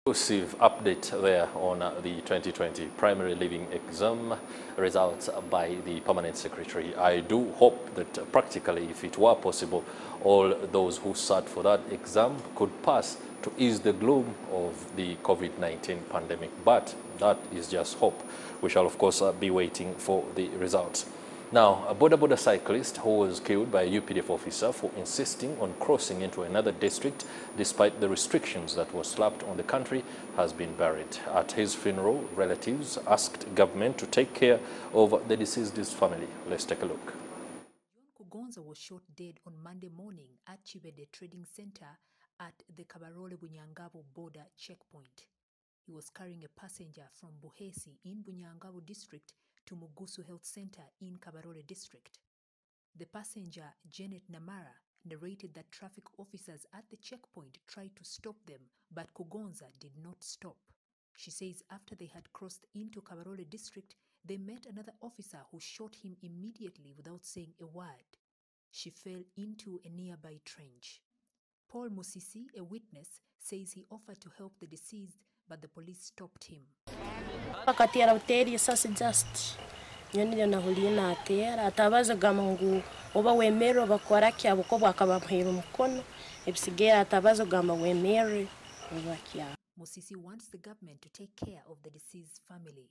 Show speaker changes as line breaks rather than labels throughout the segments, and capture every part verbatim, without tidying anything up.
Exclusive update there on uh, the twenty twenty primary leaving exam results by the permanent secretary. I do hope that uh, practically, if it were possible, all those who sat for that exam could pass to ease the gloom of the COVID nineteen pandemic. But that is just hope. We shall, of course, uh, be waiting for the results. Now, a Boda Boda cyclist who was killed by a U P D F officer for insisting on crossing into another district despite the restrictions that were slapped on the country has been buried. At his funeral, relatives asked government to take care of the deceased's family. Let's take a look.
John Kugonza was shot dead on Monday morning at Chibede Trading Center at the Kabarole Bunyangabo border checkpoint. He was carrying a passenger from Buhesi in Bunyangabo district to Mugusu Health Center in Kabarole district. The passenger, Janet Namara, narrated that traffic officers at the checkpoint tried to stop them, but Kugonza did not stop. She says after they had crossed into Kabarole district, they met another officer who shot him immediately without saying a word. She fell into a nearby trench. Paul Musisi, a witness, says he offered to help the deceased, but the police stopped him.
Wakati ya uteri sasa just nyoni yana hulina atera atabaza gamangu oba wemero bakora kya buko bwakabamuhira umukono ebisigera atabaza gama wemere obakya.
Musisi wants the government to take care of the deceased family.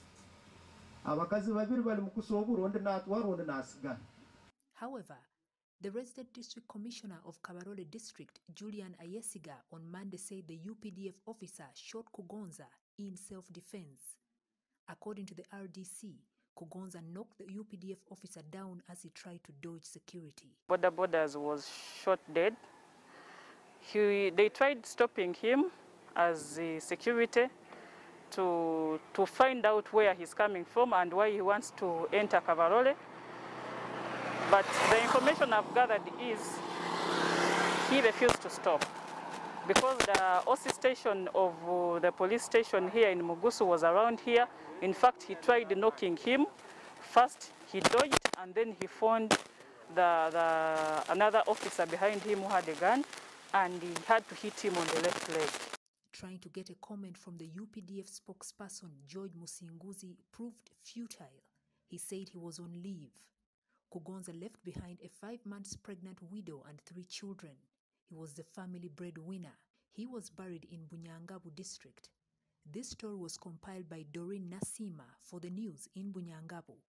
Abakazi babiri bali mukusobura onde natwara onde nasigana.
However, the resident district commissioner of Kabarole district, Julian Ayesiga, on Monday said the U P D F officer shot Kugonza in self-defense. According to the R D C, Kugonza knocked the U P D F officer down as he tried to dodge security.
Boda Bodas was shot dead. He, they tried stopping him as the security to, to find out where he's coming from and why he wants to enter Kabarole. But the information I've gathered is he refused to stop because the O C station of uh, the police station here in Mugusu was around here. In fact, he tried knocking him. First, he dodged, and then he found the, the, another officer behind him who had a gun, and he had to hit him on the left leg.
Trying to get a comment from the U P D F spokesperson, George Musinguzi, proved futile. He said he was on leave. Kugonza left behind a five months pregnant widow and three children. He was the family breadwinner. He was buried in Bunyangabu district. This story was compiled by Doreen Nasima for the news in Bunyangabu.